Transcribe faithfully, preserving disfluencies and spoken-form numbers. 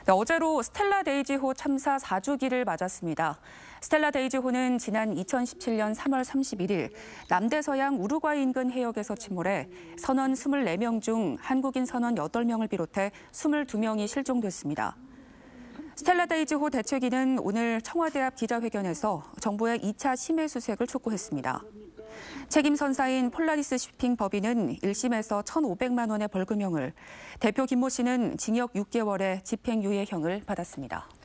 네, 어제로 스텔라 데이지호 참사 사 주기를 맞았습니다. 스텔라 데이지호는 지난 이천십칠 년 삼월 삼십일 일 남대서양 우루과이 인근 해역에서 침몰해 선원 이십사 명 중 한국인 선원 여덟 명을 비롯해 이십이 명이 실종됐습니다. 스텔라 데이지호 대책위는 오늘 청와대 앞 기자회견에서 정부의 이 차 심해 수색을 촉구했습니다. 책임 선사인 폴라리스 쇼핑 법인은 일 심에서 천오백만 원의 벌금형을, 대표 김모 씨는 징역 육 개월의 집행유예형을 받았습니다.